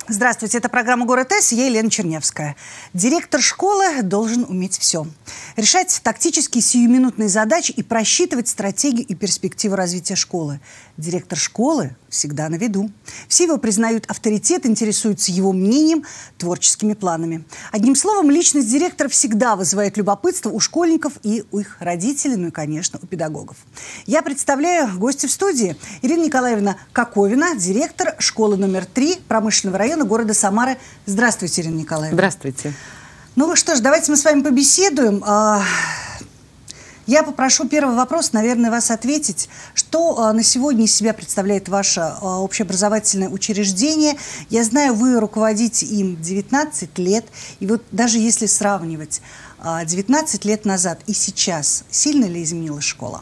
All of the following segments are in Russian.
Здравствуйте, это программа «Город С», я Елена Чернявская. Директор школы должен уметь все. Решать тактические сиюминутные задачи и просчитывать стратегию и перспективу развития школы. Директор школы всегда на виду. Все его признают авторитет, интересуются его мнением, творческими планами. Одним словом, личность директора всегда вызывает любопытство у школьников и у их родителей, ну и, конечно, у педагогов. Я представляю гостя в студии. Ирина Николаевна Коковина, директор школы номер 3 промышленного района города Самары. Здравствуйте, Ирина Николаевна. Здравствуйте. Ну что ж, давайте мы с вами побеседуем. Я попрошу первый вопрос, наверное, вас ответить. Что на сегодня из себя представляет ваше общеобразовательное учреждение? Я знаю, вы руководите им 19 лет. И вот даже если сравнивать 19 лет назад и сейчас, сильно ли изменилась школа?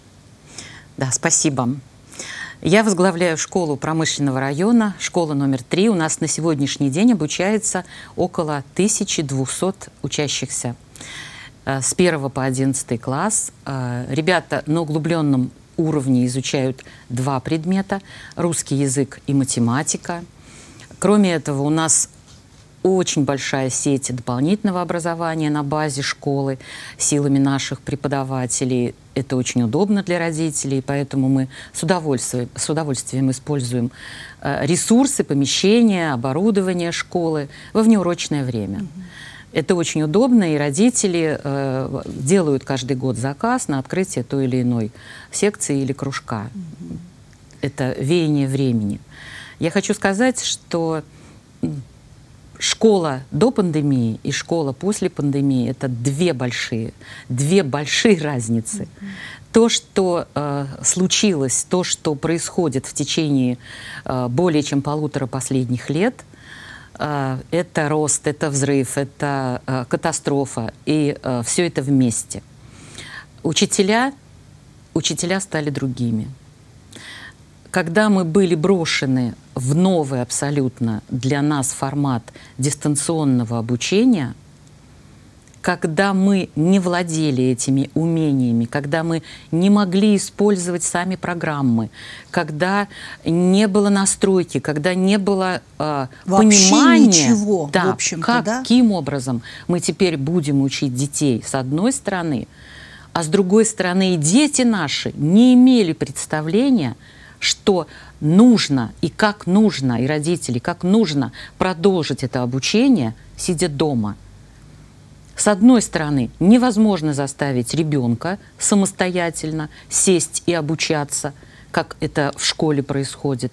Да, спасибо. Я возглавляю школу промышленного района, школа номер 3. У нас на сегодняшний день обучается около 1200 учащихся. С 1 по 11 класс. Ребята на углубленном уровне изучают 2 предмета – русский язык и математика. Кроме этого, у нас очень большая сеть дополнительного образования на базе школы силами наших преподавателей. Это очень удобно для родителей, поэтому мы с удовольствием используем ресурсы, помещения, оборудование школы во внеурочное время. Это очень удобно, и родители делают каждый год заказ на открытие той или иной секции или кружка. Это веяние времени. Я хочу сказать, что школа до пандемии и школа после пандемии – это две большие разницы. То, что случилось, то, что происходит в течение более чем 1,5 последних лет – это рост, это взрыв, это катастрофа, и все это вместе. Учителя стали другими. Когда мы были брошены в новый абсолютно для нас формат дистанционного обучения, когда мы не владели этими умениями, когда мы не могли использовать сами программы, когда не было настройки, когда не было понимания, ничего, да, в общем-то, каким образом мы теперь будем учить детей, с одной стороны, а с другой стороны и дети наши не имели представления, что нужно и как нужно, и родители, как нужно продолжить это обучение, сидя дома. С одной стороны, невозможно заставить ребенка самостоятельно сесть и обучаться, как это в школе происходит.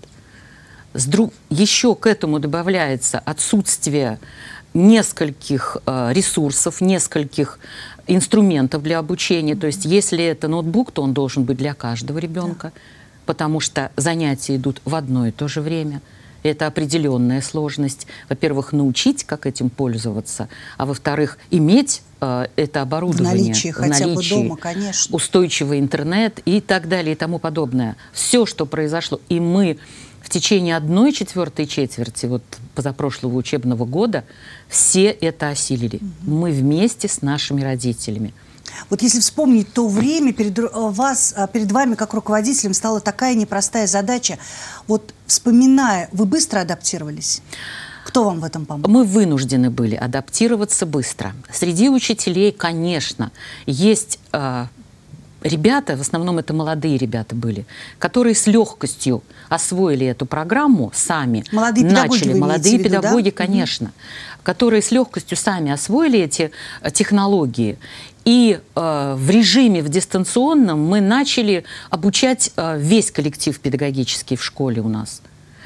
Еще к этому добавляется отсутствие нескольких ресурсов, нескольких инструментов для обучения. То есть, если это ноутбук, то он должен быть для каждого ребенка, потому что занятия идут в одно и то же время. Это определенная сложность. Во-первых, научить, как этим пользоваться, а во-вторых, иметь это оборудование в наличии, дома, конечно. Устойчивый интернет и так далее и тому подобное. Все, что произошло, и мы в течение 1/4 четверти вот позапрошлого учебного года все это осилили. Мы вместе с нашими родителями. Вот если вспомнить то время, перед вами, как руководителем, стала такая непростая задача. Вот вспоминая, вы быстро адаптировались? Кто вам в этом помог? Мы вынуждены были адаптироваться быстро. Среди учителей, конечно, есть ребята, в основном это молодые ребята были, которые с легкостью освоили эту программу сами. Молодые педагоги, молодые педагоги, да? Конечно, которые с легкостью сами освоили эти технологии. И в режиме, в дистанционном, мы начали обучать весь коллектив педагогический в школе у нас.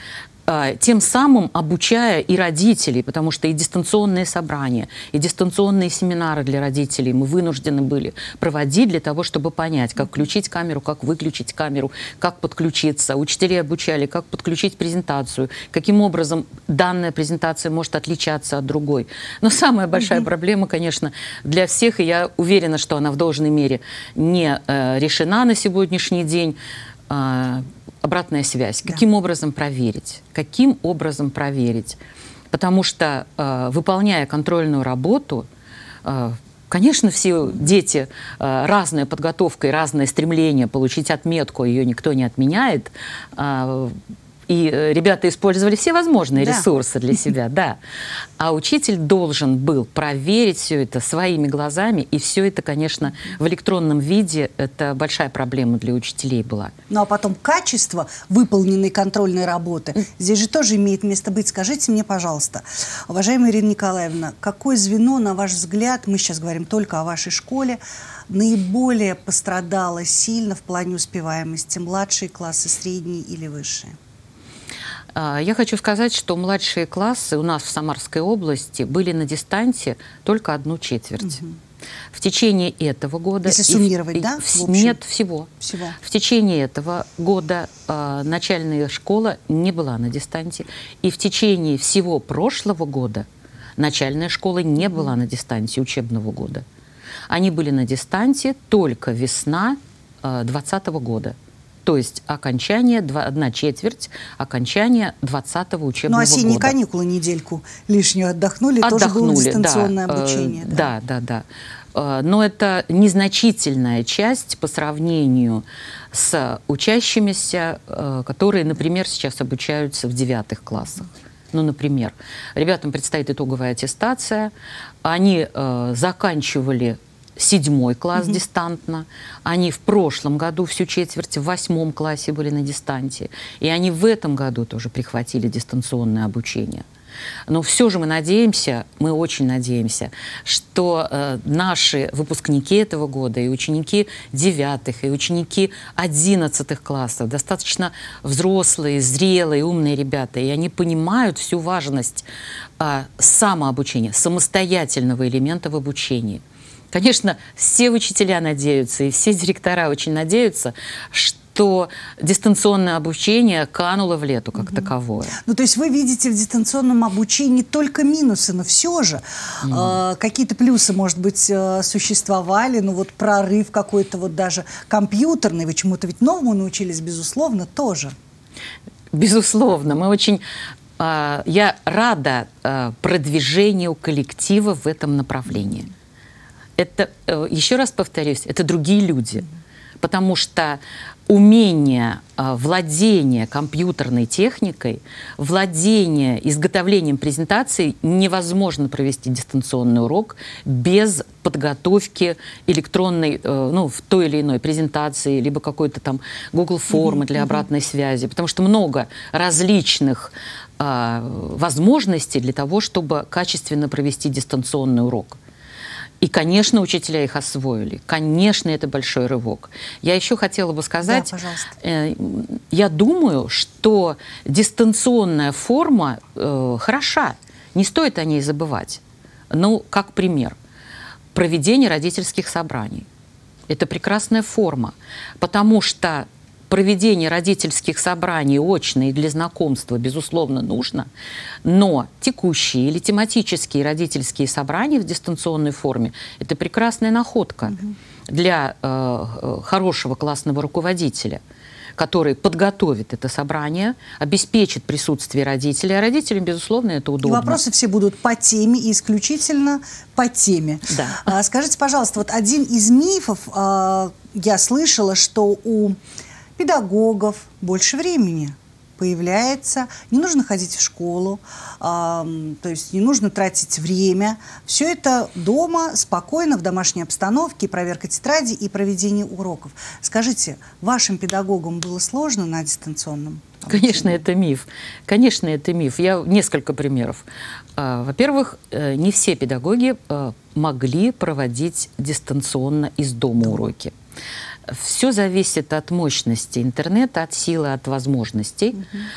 Тем самым обучая и родителей, потому что и дистанционные собрания, и дистанционные семинары для родителей мы вынуждены были проводить для того, чтобы понять, как включить камеру, как выключить камеру, как подключиться. Учителей обучали, как подключить презентацию, каким образом данная презентация может отличаться от другой. Но самая большая проблема, конечно, для всех, и я уверена, что она в должной мере не решена на сегодняшний день, обратная связь. Да. Каким образом проверить? Каким образом проверить? Потому что, выполняя контрольную работу, конечно, все дети, разная подготовка и разное стремление получить отметку, ее никто не отменяет, И ребята использовали все возможные ресурсы для себя, да. А учитель должен был проверить все это своими глазами, и все это, конечно, в электронном виде, это большая проблема для учителей была. Ну а потом качество выполненной контрольной работы здесь же тоже имеет место быть. Скажите мне, пожалуйста, уважаемая Ирина Николаевна, какое звено, на ваш взгляд, мы сейчас говорим только о вашей школе, наиболее пострадало сильно в плане успеваемости? Младшие классы, средние или высшие? Я хочу сказать, что младшие классы у нас в Самарской области были на дистанте только 1/4. В течение этого года... Если суммировать, да? Нет, всего. В течение этого года начальная школа не была на дистанте. И в течение всего прошлого года начальная школа не была на дистанте учебного года. Они были на дистанте только весна 2020 года. То есть окончание, 1/4 окончания 20-го учебного года. Ну, осенние каникулы недельку лишнюю отдохнули, тоже было дистанционное обучение. Да. Но это незначительная часть по сравнению с учащимися, которые, например, сейчас обучаются в 9 классах. Ну, например, ребятам предстоит итоговая аттестация, они заканчивали 7 класс дистантно. Они в прошлом году всю четверть в 8 классе были на дистанте. И они в этом году тоже прихватили дистанционное обучение. Но все же мы надеемся, мы очень надеемся, что наши выпускники этого года, и ученики 9 и ученики 11 классов, достаточно взрослые, зрелые, умные ребята, и они понимают всю важность самообучения, самостоятельного элемента в обучении. Конечно, все учителя надеются, и все директора очень надеются, что дистанционное обучение кануло в лету как таковое. Ну, то есть вы видите в дистанционном обучении только минусы, но все же какие-то плюсы, может быть, существовали, ну вот прорыв какой-то вот даже компьютерный, вы чему-то ведь новому научились, безусловно, тоже. Безусловно, мы очень... Я рада продвижению коллектива в этом направлении. Это, еще раз повторюсь, это другие люди, потому что умение владения компьютерной техникой, владение изготовлением презентаций невозможно провести дистанционный урок без подготовки электронной, ну, в той или иной презентации, либо какой-то там Google формы для обратной связи, потому что много различных возможностей для того, чтобы качественно провести дистанционный урок. И, конечно, учителя их освоили. Конечно, это большой рывок. Я еще хотела бы сказать, я думаю, что дистанционная форма хороша. Не стоит о ней забывать. Ну, как пример. Проведение родительских собраний. Это прекрасная форма, потому что проведение родительских собраний очно и для знакомства, безусловно, нужно, но текущие или тематические родительские собрания в дистанционной форме – это прекрасная находка для хорошего классного руководителя, который подготовит это собрание, обеспечит присутствие родителей, а родителям, безусловно, это удобно. И вопросы все будут по теме и исключительно по теме. Да. Скажите, пожалуйста, вот один из мифов, я слышала, что у педагогов больше времени появляется, не нужно ходить в школу, то есть не нужно тратить время. Все это дома, спокойно, в домашней обстановке, проверка тетради и проведение уроков. Скажите, вашим педагогам было сложно на дистанционном обучении? Конечно, это миф. Конечно, это миф. Я несколько примеров. Во-первых, не все педагоги могли проводить дистанционно из дома уроки. Все зависит от мощности интернета, от силы, от возможностей,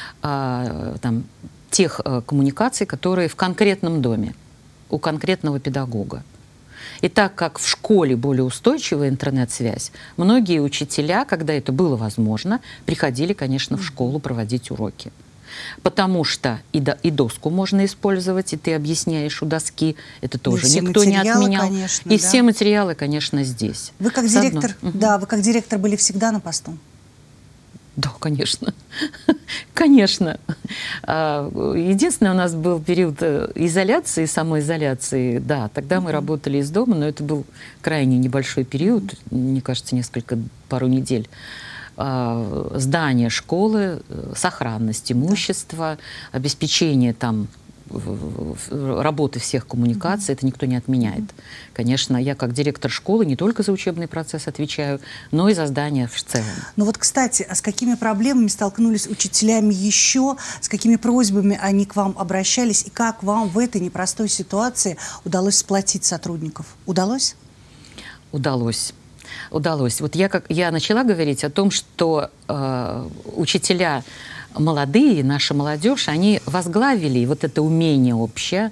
там, тех коммуникаций, которые в конкретном доме, у конкретного педагога. И так как в школе более устойчивая интернет-связь, многие учителя, когда это было возможно, приходили, конечно, в школу проводить уроки. Потому что и доску можно использовать, и ты объясняешь у доски, это тоже никто не отменял. Конечно, и все материалы, конечно, здесь. Вы как директор, вы как директор были всегда на посту? Да, конечно. Конечно. Единственное, у нас был период изоляции, самоизоляции. Да, тогда мы работали из дома, но это был крайне небольшой период, мне кажется, пару недель. здание школы, сохранность имущества, обеспечение там работы всех коммуникаций, это никто не отменяет. Конечно, я как директор школы не только за учебный процесс отвечаю, но и за здание в целом. Ну вот, кстати, а с какими проблемами столкнулись учителями еще, с какими просьбами они к вам обращались, и как вам в этой непростой ситуации удалось сплотить сотрудников? Удалось? Удалось. Удалось. Вот я начала говорить о том, что учителя молодые, наша молодежь, они возглавили вот это умение общее,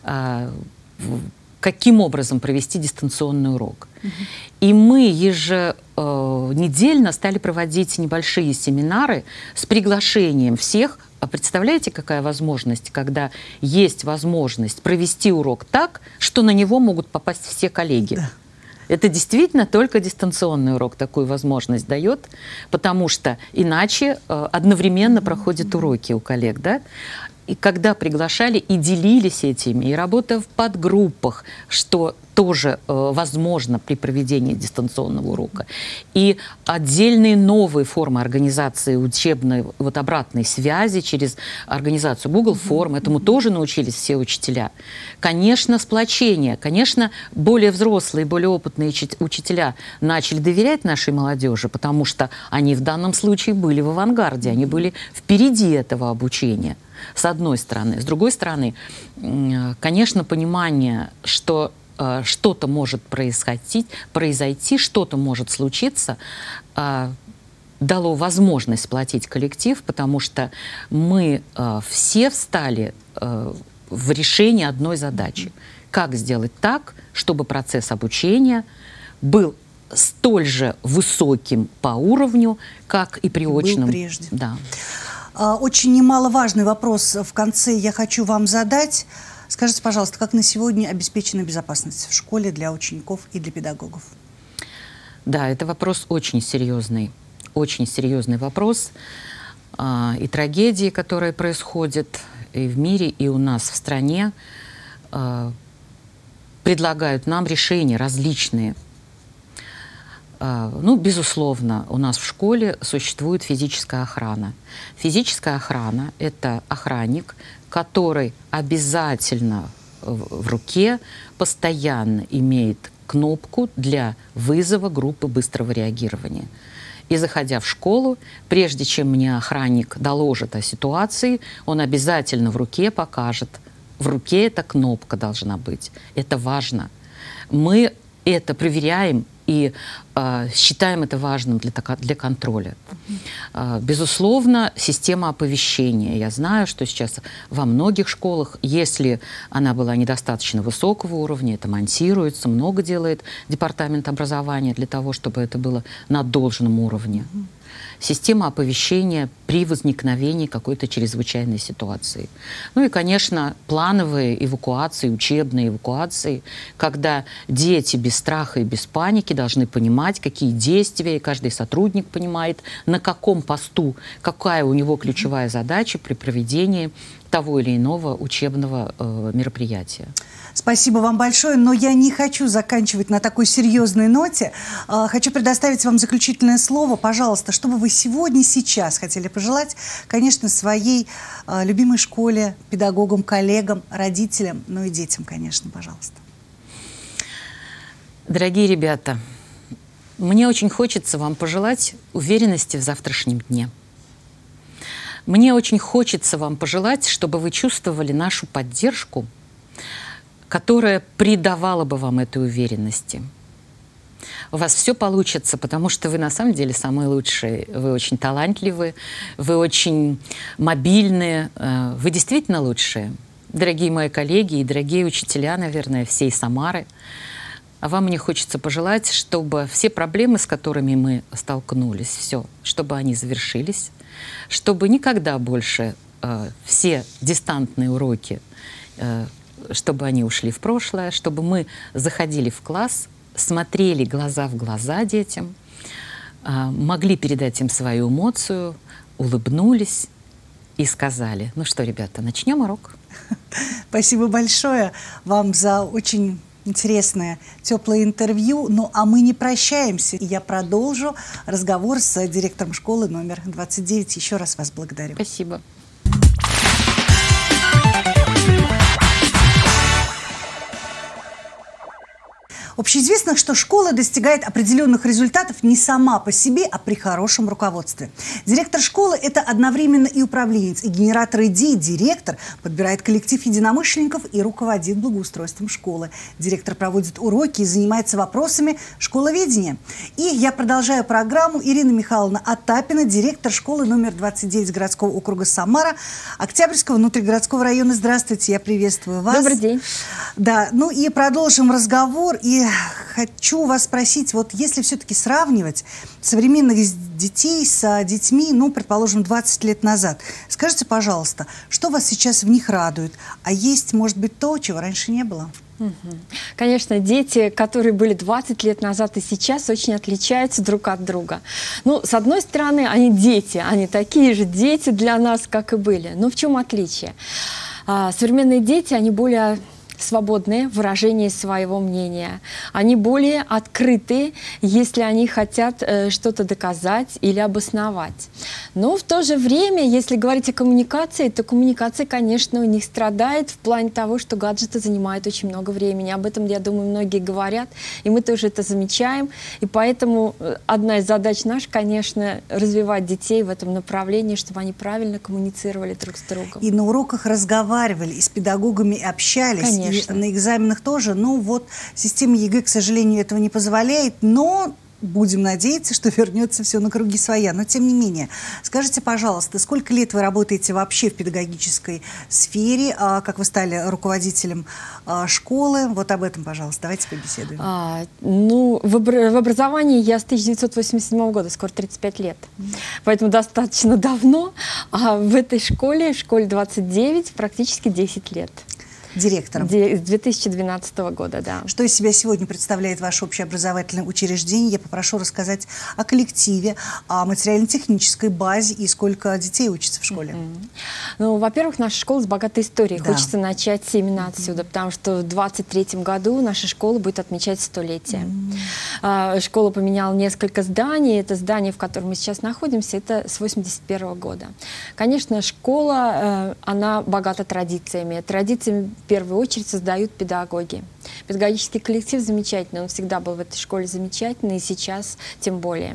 каким образом провести дистанционный урок. И мы еженедельно стали проводить небольшие семинары с приглашением всех. А представляете, какая возможность, когда есть возможность провести урок так, что на него могут попасть все коллеги? Да. Это действительно только дистанционный урок такую возможность дает, потому что иначе одновременно проходят уроки у коллег, да? И когда приглашали и делились этими, и работа в подгруппах, что тоже возможно при проведении дистанционного урока, и отдельные новые формы организации учебной вот обратной связи через организацию Google Форм, этому тоже научились все учителя. Конечно, сплочение, конечно, более взрослые, более опытные учителя начали доверять нашей молодежи, потому что они в данном случае были в авангарде, они были впереди этого обучения. С одной стороны. С другой стороны, конечно, понимание, что что-то может произойти, что-то может случиться, дало возможность сплотить коллектив, потому что мы все встали в решении одной задачи. Как сделать так, чтобы процесс обучения был столь же высоким по уровню, как и при очном. Был прежде. Да. Очень немаловажный вопрос в конце я хочу вам задать. Скажите, пожалуйста, как на сегодня обеспечена безопасность в школе для учеников и для педагогов? Да, это вопрос очень серьезный вопрос. И трагедии, которые происходят и в мире, и у нас в стране, предлагают нам решения различные. Ну, безусловно, у нас в школе существует физическая охрана. Физическая охрана – это охранник, который обязательно в руке постоянно имеет кнопку для вызова группы быстрого реагирования. И заходя в школу, прежде чем мне охранник доложит о ситуации, он обязательно в руке покажет. В руке эта кнопка должна быть. Это важно. Мы это проверяем и считаем это важным для контроля. Безусловно, система оповещения. Я знаю, что сейчас во многих школах, если она была недостаточно высокого уровня, это монтируется, много делает департамент образования для того, чтобы это было на должном уровне. Система оповещения при возникновении какой-то чрезвычайной ситуации. Ну и, конечно, плановые эвакуации, учебные эвакуации, когда дети без страха и без паники должны понимать, какие действия, и каждый сотрудник понимает, на каком посту, какая у него ключевая задача при проведении того или иного учебного мероприятия. Спасибо вам большое, но я не хочу заканчивать на такой серьезной ноте. Хочу предоставить вам заключительное слово. Пожалуйста, что бы вы сегодня, сейчас хотели пожелать, конечно, своей любимой школе, педагогам, коллегам, родителям, ну и детям, конечно, пожалуйста. Дорогие ребята, мне очень хочется вам пожелать уверенности в завтрашнем дне. Мне очень хочется вам пожелать, чтобы вы чувствовали нашу поддержку, которая придавала бы вам этой уверенности. У вас все получится, потому что вы на самом деле самые лучшие. Вы очень талантливы, вы очень мобильные, вы действительно лучшие. Дорогие мои коллеги и дорогие учителя, наверное, всей Самары. А вам мне хочется пожелать, чтобы все проблемы, с которыми мы столкнулись, все, чтобы они завершились, чтобы никогда больше все дистантные уроки, чтобы они ушли в прошлое, чтобы мы заходили в класс, смотрели глаза в глаза детям, могли передать им свою эмоцию, улыбнулись и сказали: ну что, ребята, начнем урок. Спасибо большое вам за очень Интересное, теплое интервью. Ну, а мы не прощаемся. И я продолжу разговор с директором школы номер 29. Еще раз вас благодарю. Спасибо. Общеизвестно, что школа достигает определенных результатов не сама по себе, а при хорошем руководстве. Директор школы – это одновременно и управленец, и генератор идей. Директор подбирает коллектив единомышленников и руководит благоустройством школы. Директор проводит уроки и занимается вопросами школоведения. И я продолжаю программу. Ирина Михайловна Отапина, директор школы номер 29 городского округа Самара, Октябрьского внутригородского района. Здравствуйте, я приветствую вас. Добрый день. Да, ну и продолжим разговор. И хочу вас спросить, вот если все-таки сравнивать современных детей с детьми, ну, предположим, 20 лет назад, скажите, пожалуйста, что вас сейчас в них радует? А есть, может быть, то, чего раньше не было? Конечно, дети, которые были 20 лет назад и сейчас, очень отличаются друг от друга. Ну, с одной стороны, они дети, они такие же дети для нас, как и были. Но в чем отличие? Современные дети, они более свободные в выражении своего мнения. Они более открыты, если они хотят что-то доказать или обосновать. Но в то же время, если говорить о коммуникации, то коммуникация, конечно, у них страдает в плане того, что гаджеты занимают очень много времени. Об этом, я думаю, многие говорят, и мы тоже это замечаем. И поэтому одна из задач наша, конечно, развивать детей в этом направлении, чтобы они правильно коммуницировали друг с другом. И на уроках разговаривали, и с педагогами общались. Конечно. И на экзаменах тоже. Ну вот, система ЕГЭ, к сожалению, этого не позволяет, но будем надеяться, что вернется все на круги своя. Но тем не менее, скажите, пожалуйста, сколько лет вы работаете вообще в педагогической сфере, как вы стали руководителем школы? Вот об этом, пожалуйста, давайте побеседуем. Ну, в образовании я с 1987 года, скоро 35 лет. Поэтому достаточно давно. А в этой школе, школе 29, практически 10 лет. Директором. С 2012 года, да. Что из себя сегодня представляет ваше общеобразовательное учреждение? Я попрошу рассказать о коллективе, о материально-технической базе и сколько детей учатся в школе. Ну, во-первых, наша школа с богатой историей. Да. Хочется начать именно отсюда, потому что в 2023 году наша школа будет отмечать 100-летие. Школа поменяла несколько зданий. Это здание, в котором мы сейчас находимся, это с 1981 года. Конечно, школа, она богата традициями. Традициями в первую очередь создают педагоги. Педагогический коллектив замечательный, он всегда был в этой школе замечательный, и сейчас тем более.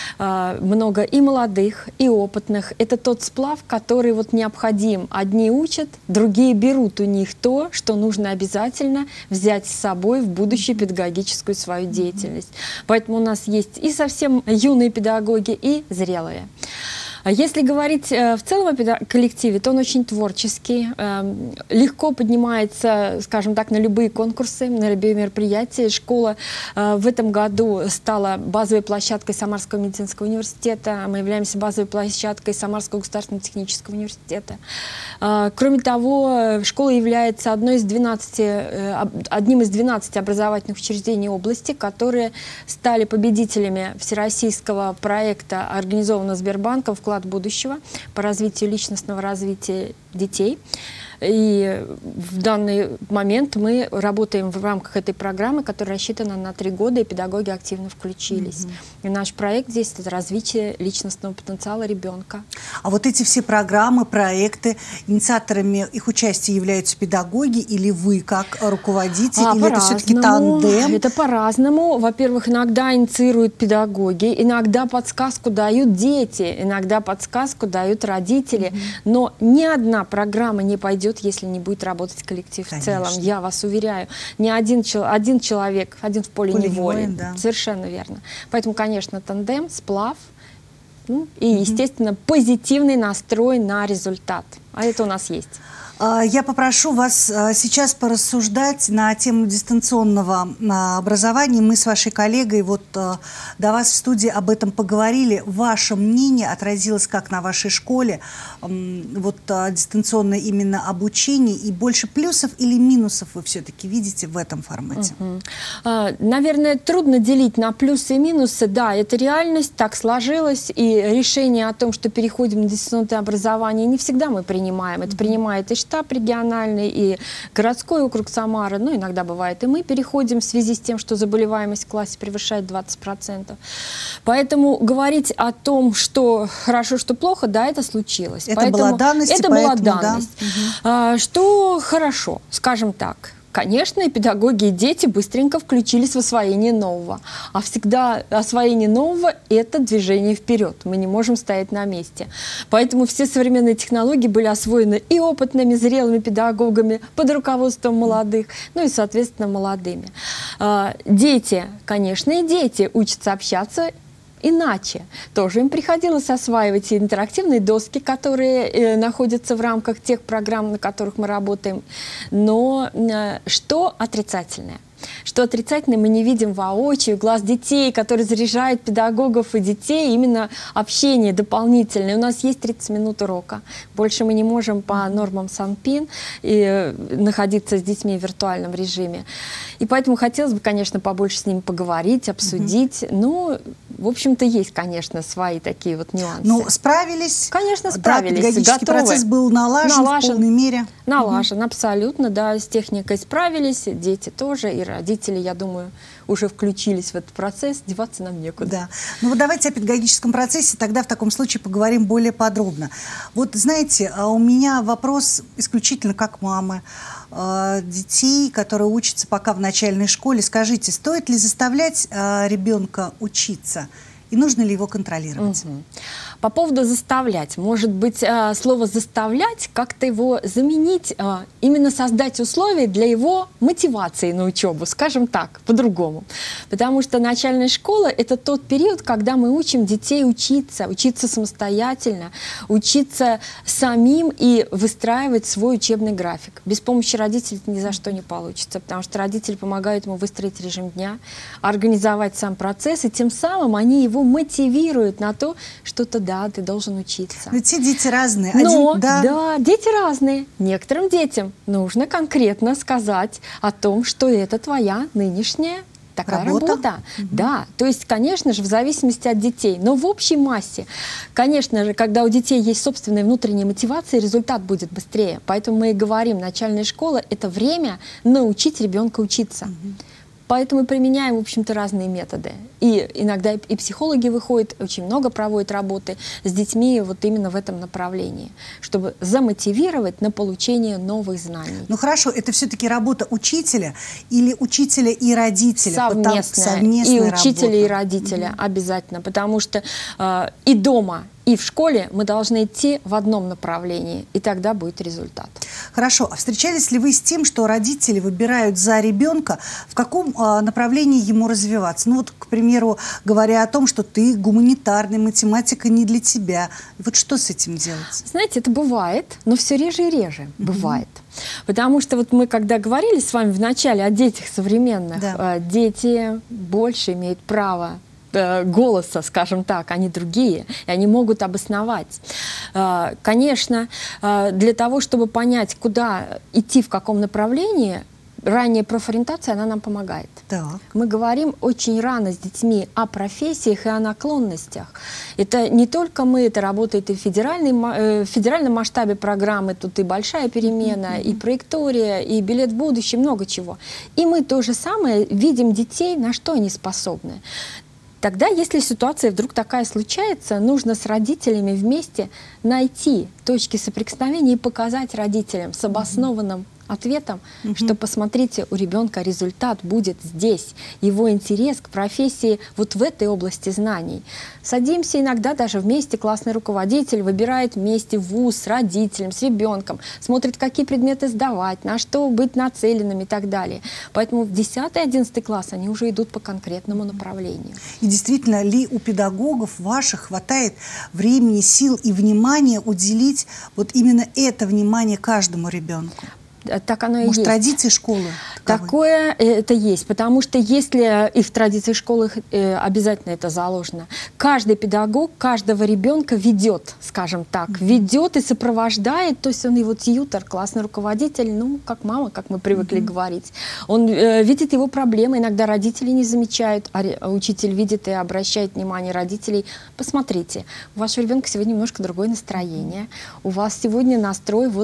Много и молодых, и опытных. Это тот сплав, который вот необходим. Одни учат, другие берут у них то, что нужно обязательно взять с собой в будущую педагогическую свою деятельность. Поэтому у нас есть и совсем юные педагоги, и зрелые. Если говорить в целом о коллективе, то он очень творческий, легко поднимается, скажем так, на любые конкурсы, на любые мероприятия. Школа в этом году стала базовой площадкой Самарского медицинского университета, мы являемся базовой площадкой Самарского государственного технического университета. Кроме того, школа является одним из 12 образовательных учреждений области, которые стали победителями всероссийского проекта, организованного Сбербанком «Вклад будущего» по развитию личностного развития детей. И в данный момент мы работаем в рамках этой программы, которая рассчитана на 3 года, и педагоги активно включились. И наш проект здесь – это развитие личностного потенциала ребенка. А вот эти все программы, проекты, инициаторами их участия являются педагоги или вы как руководитель, или это все-таки тандем? Это по-разному. Во-первых, иногда инициируют педагоги, иногда подсказку дают дети, иногда подсказку дают родители. Но ни одна программа не пойдет, если не будет работать коллектив. Конечно. В целом, я вас уверяю, ни один человек, один в поле не воин. Да. Совершенно верно. Поэтому, конечно, тандем, сплав, ну, и, естественно, позитивный настрой на результат. А это у нас есть. Я попрошу вас сейчас порассуждать на тему дистанционного образования. Мы с вашей коллегой вот до вас в студии об этом поговорили. Ваше мнение отразилось как на вашей школе? Вот дистанционное именно обучение, и больше плюсов или минусов вы все-таки видите в этом формате? Наверное, трудно делить на плюсы и минусы. Да, это реальность, так сложилось, и решение о том, что переходим на дистанционное образование, не всегда мы принимаем. Это принимает и штаб региональный, и городской округ Самара, ну, иногда бывает, и мы переходим в связи с тем, что заболеваемость в классе превышает 20%. Поэтому говорить о том, что хорошо, что плохо, да, это случилось. Это была данность. Это была данность. Да. Что хорошо, скажем так. Конечно, и педагоги, и дети быстренько включились в освоение нового. А всегда освоение нового – это движение вперед. Мы не можем стоять на месте. Поэтому все современные технологии были освоены и опытными, зрелыми педагогами под руководством молодых, ну и, соответственно, молодыми. Дети, конечно, и дети учатся общаться иначе. Тоже им приходилось осваивать и интерактивные доски, которые находятся в рамках тех программ, на которых мы работаем. Но что отрицательное? Что отрицательное мы не видим воочию, глаз детей, которые заряжают педагогов и детей, именно общение дополнительное. У нас есть 30 минут урока. Больше мы не можем по нормам СанПин находиться с детьми в виртуальном режиме. И поэтому хотелось бы, конечно, побольше с ними поговорить, обсудить. Ну, в общем-то, есть, конечно, свои такие вот нюансы. Ну, справились? Конечно, справились. Да, педагогический процесс был налажен в полной мере? Налажен, абсолютно, да. С техникой справились, дети тоже, и родители, я думаю, уже включились в этот процесс, деваться нам некуда. Да. Ну вот давайте о педагогическом процессе тогда в таком случае поговорим более подробно. Вот знаете, у меня вопрос исключительно как мамы детей, которые учатся пока в начальной школе. Скажите, стоит ли заставлять ребенка учиться? И нужно ли его контролировать? По поводу заставлять. Может быть, слово «заставлять» как-то его заменить, именно создать условия для его мотивации на учебу, скажем так, по-другому. Потому что начальная школа – это тот период, когда мы учим детей учиться, учиться самостоятельно, учиться самим и выстраивать свой учебный график. Без помощи родителей это ни за что не получится, потому что родители помогают ему выстроить режим дня, организовать сам процесс, и тем самым они его мотивируют на то, что-то да, ты должен учиться. Но все дети разные. Но, да, дети разные. Некоторым детям нужно конкретно сказать о том, что это твоя нынешняя такая работа. Да, то есть, конечно же, в зависимости от детей, но в общей массе, конечно же, когда у детей есть собственная внутренняя мотивация, результат будет быстрее. Поэтому мы и говорим, начальная школа – это время научить ребенка учиться. Поэтому мы применяем, в общем-то, разные методы. И иногда и психологи выходят, очень много проводят работы с детьми вот именно в этом направлении, чтобы замотивировать на получение новых знаний. Ну хорошо, это все-таки работа учителя или учителя и родителя? Совместная. И учителя, работа. И родителя обязательно, потому что и дома, и в школе мы должны идти в одном направлении, и тогда будет результат. Хорошо. А встречались ли вы с тем, что родители выбирают за ребенка, в каком направлении ему развиваться? Ну вот, к примеру, говоря о том, что ты гуманитарный, математика не для тебя. Вот что с этим делать? Знаете, это бывает, но все реже и реже бывает. Потому что вот мы, когда говорили с вами вначале о детях современных, дети больше имеют право голоса, скажем так, они другие, и они могут обосновать. Конечно, для того, чтобы понять, куда идти, в каком направлении, ранняя профориентация, она нам помогает. Так. Мы говорим очень рано с детьми о профессиях и о наклонностях. Это не только мы, это работает и в федеральном масштабе программы, тут и большая перемена, и траектория, и билет в будущее, много чего. И мы то же самое видим детей, на что они способны. Тогда, если ситуация вдруг такая случается, нужно с родителями вместе найти точки соприкосновения и показать родителям с обоснованным ответом, что, посмотрите, у ребенка результат будет здесь, его интерес к профессии вот в этой области знаний. Садимся иногда даже вместе, классный руководитель выбирает вместе вуз с родителем, с ребенком, смотрит, какие предметы сдавать, на что быть нацеленным и так далее. Поэтому в 10-11 класс они уже идут по конкретному направлению. И действительно ли у педагогов ваших хватает времени, сил и внимания уделить вот именно это внимание каждому ребенку? Так оно и есть. Может, традиции школы? Такое это есть, потому что если и в традиции школы обязательно это заложено, каждый педагог каждого ребенка ведет, скажем так, ведет и сопровождает, то есть он его тьютор, классный руководитель, ну, как мама, как мы привыкли говорить. Он видит его проблемы, иногда родители не замечают, а учитель видит и обращает внимание родителей. Посмотрите, у вашего ребенка сегодня немножко другое настроение, у вас сегодня настрой вот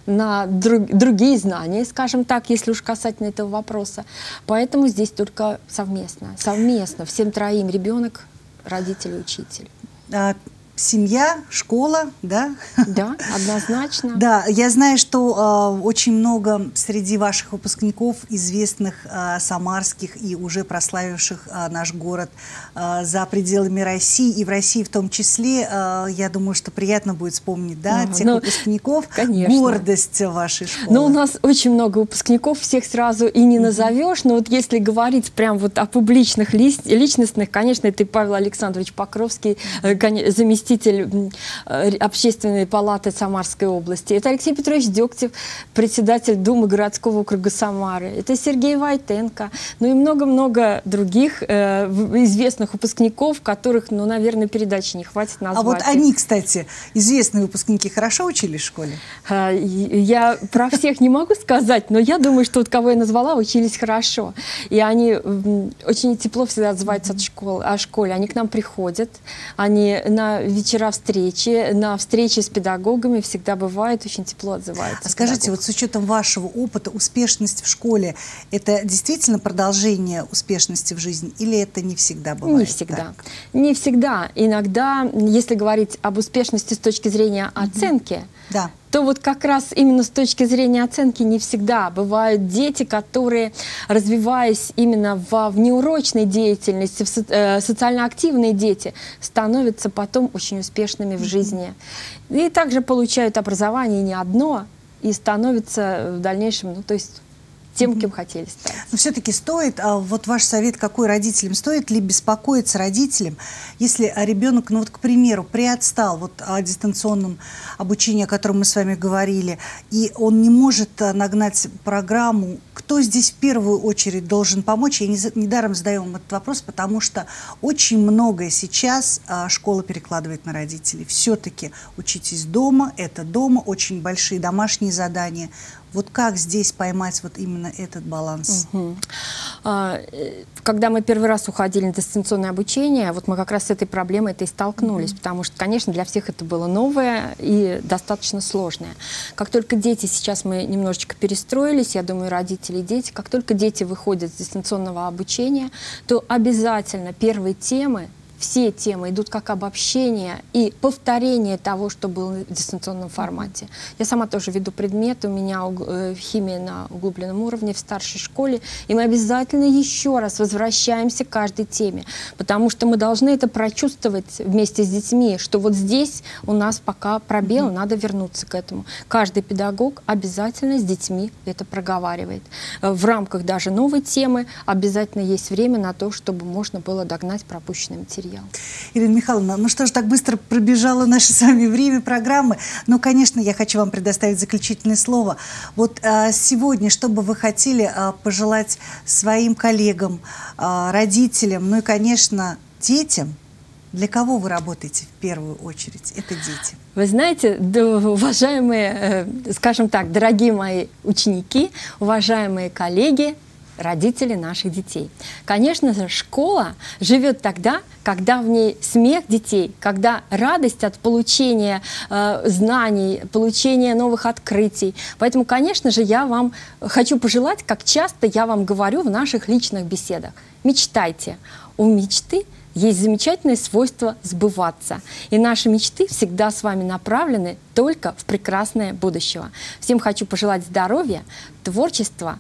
на другие знания, скажем так, если уж касательно этого вопроса. Поэтому здесь только совместно, всем троим: ребенок, родители, учитель. Семья, школа, да? Да, однозначно. Да, я знаю, что очень много среди ваших выпускников известных самарских и уже прославивших наш город за пределами России, и в России в том числе. Я думаю, что приятно будет вспомнить, да, тех выпускников, конечно. Гордость вашей школы. Но у нас очень много выпускников, всех сразу и не назовешь, но вот если говорить прям вот о публичных личностных, конечно, это Павел Александрович Покровский, заместитель Общественной палаты Самарской области. Это Алексей Петрович Дегтев, председатель Думы городского округа Самары. Это Сергей Войтенко. Ну и много-много других известных выпускников, которых, ну, наверное, передачи не хватит назвать. А вот они, кстати, известные выпускники, хорошо учились в школе? Я про всех не могу сказать, но я думаю, что вот кого я назвала, учились хорошо. И они очень тепло всегда отзываются о школе. Они к нам приходят, они на вечера встречи, на встречи с педагогами всегда бывает, очень тепло отзываются. А скажите, вот с учетом вашего опыта, успешность в школе, это действительно продолжение успешности в жизни или это не всегда бывает? Не всегда. Так? Не всегда. Иногда, если говорить об успешности с точки зрения оценки, да, то вот как раз именно с точки зрения оценки не всегда. Бывают дети, которые, развиваясь именно в неурочной деятельности, социально активные дети, становятся потом очень успешными в жизни. И также получают образование не одно и становятся в дальнейшем, ну, то есть тем, кем хотели стать. Но все-таки стоит, вот ваш совет какой родителям, стоит ли беспокоиться родителям, если ребенок, ну вот, к примеру, приотстал вот о дистанционном обучении, о котором мы с вами говорили, и он не может нагнать программу, кто здесь в первую очередь должен помочь? Я недаром задаю вам этот вопрос, потому что очень многое сейчас школа перекладывает на родителей. Все-таки учитесь дома, это дома, очень большие домашние задания. Вот как здесь поймать вот именно этот баланс? Когда мы первый раз уходили на дистанционное обучение, вот мы как раз с этой проблемой-то и столкнулись, потому что, конечно, для всех это было новое и достаточно сложное. Как только дети, сейчас мы немножечко перестроились, я думаю, родители и дети, как только дети выходят с дистанционного обучения, то обязательно первые темы, все темы идут как обобщение и повторение того, что было в дистанционном формате. Я сама тоже веду предмет, у меня химия на углубленном уровне в старшей школе, и мы обязательно еще раз возвращаемся к каждой теме, потому что мы должны это прочувствовать вместе с детьми, что вот здесь у нас пока пробел, надо вернуться к этому. Каждый педагог обязательно с детьми это проговаривает. В рамках даже новой темы обязательно есть время на то, чтобы можно было догнать пропущенный материал. Ирина Михайловна, ну что ж, так быстро пробежало наше с вами время программы. Но, конечно, я хочу вам предоставить заключительное слово. Вот сегодня, что бы вы хотели пожелать своим коллегам, родителям, ну и, конечно, детям? Для кого вы работаете в первую очередь? Это дети. Вы знаете, уважаемые, скажем так, дорогие мои ученики, уважаемые коллеги, родители наших детей. Конечно же, школа живет тогда, когда в ней смех детей, когда радость от получения знаний, получения новых открытий. Поэтому, конечно же, я вам хочу пожелать, как часто я вам говорю в наших личных беседах, мечтайте. У мечты есть замечательное свойство сбываться. И наши мечты всегда с вами направлены только в прекрасное будущее. Всем хочу пожелать здоровья, творчества,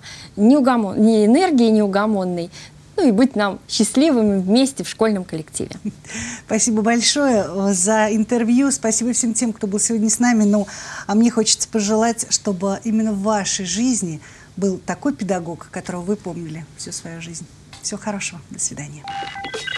энергии неугомонной, ну и быть нам счастливыми вместе в школьном коллективе. Спасибо большое за интервью. Спасибо всем тем, кто был сегодня с нами. Ну, а мне хочется пожелать, чтобы именно в вашей жизни был такой педагог, которого вы помнили всю свою жизнь. Всего хорошего. До свидания.